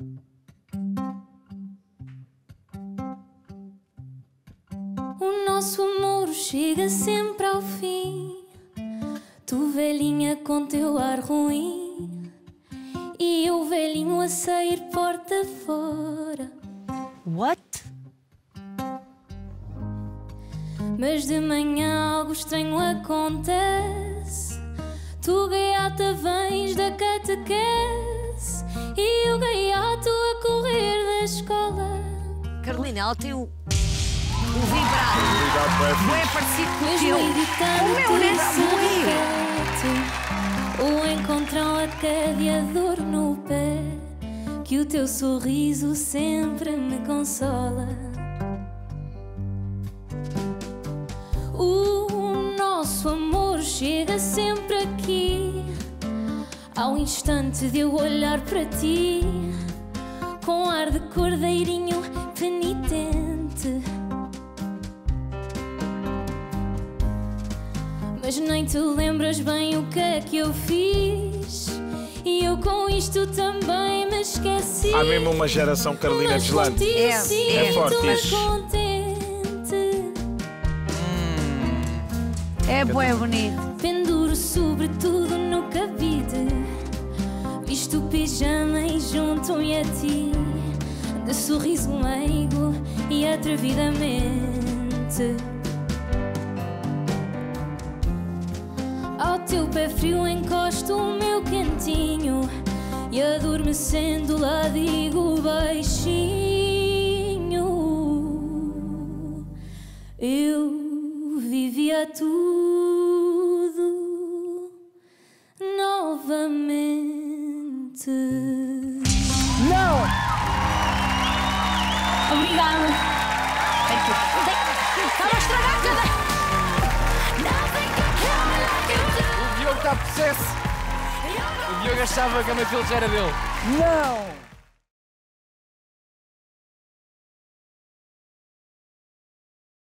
O nosso amor chega sempre ao fim. Tu, velhinha, com teu ar ruim, e eu, velhinho, a sair porta fora. What? Mas de manhã algo estranho acontece. Tu, gaiata, vens da catequese, e o gaiato a correr da escola. Carolina, ela tem o vibrado. Não é parecido com o teu. O meu, né? O encontrão a cadeador no pé, que o teu sorriso sempre me consola. O nosso amor chega sempre aqui, ao instante de eu olhar para ti, com ar de cordeirinho penitente. Mas nem te lembras bem o que é que eu fiz, e eu com isto também me esqueci. Há mesmo uma geração Carolina Deslandes. É forte isso. Contente. É bué bonito. Penduro sobretudo no cabide, visto o pijama e junto-me a ti, de sorriso meigo e atrevidamente. Ao teu pé frio encosto o meu quentinho, e adormecendo lá digo baixinho: eu vivia tudo novamente. Não! Obrigada. Estava a estragar tudo. O Diogo está possesso. O Diogo achava que a Matilde já era dele. Não!